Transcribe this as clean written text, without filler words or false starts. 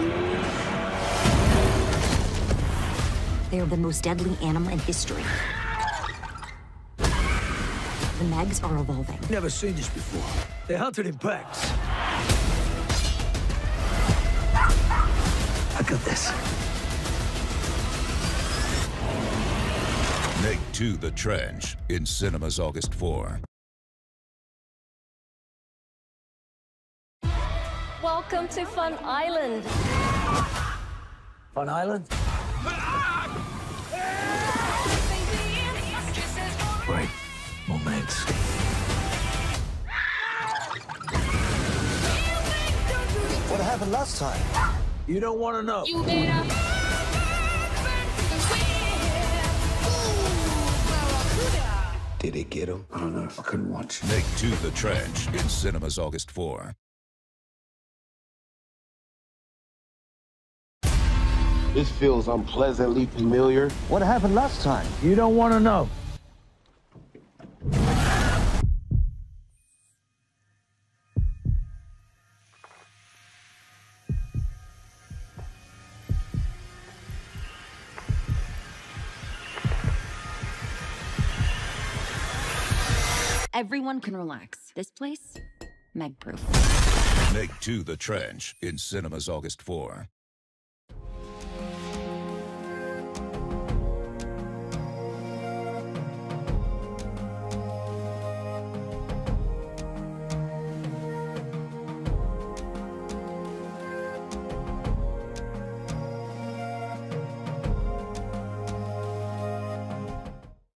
They are the most deadly animal in history. The MEGs are evolving. Never seen this before. They're hunted in packs. I got this. MEG 2 The Trench in cinemas August 4. Welcome to Fun Island. Fun Island? Wait, moments. What happened last time? You don't want to know. You better. Did it get him? I don't know if I couldn't watch. MEG 2 The Trench in cinemas August 4. This feels unpleasantly familiar. What happened last time? You don't want to know. Everyone can relax. This place, MEG-proof. MEG 2 The Trench in cinemas August 4.